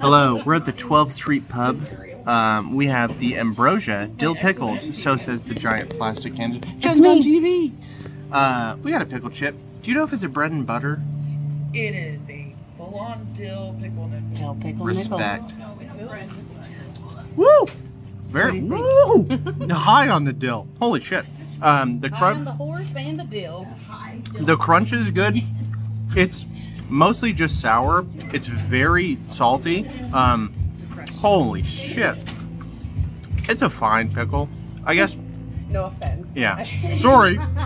Hello, we're at the 12th Street Pub. We have the Ambrosia Dill Pickles, so says the giant plastic can. Just on TV! We got a pickle chip. Do you know if it's a bread and butter? It is a full-on dill pickle nickel. Dill pickle Respect. nickel. Woo! Very woo! High on the dill. Holy shit. The crunch. The horse and the dill. The crunch is good. It's mostly just sour. It's very salty. Holy shit. It's a fine pickle. I guess. No offense. Yeah. Sorry.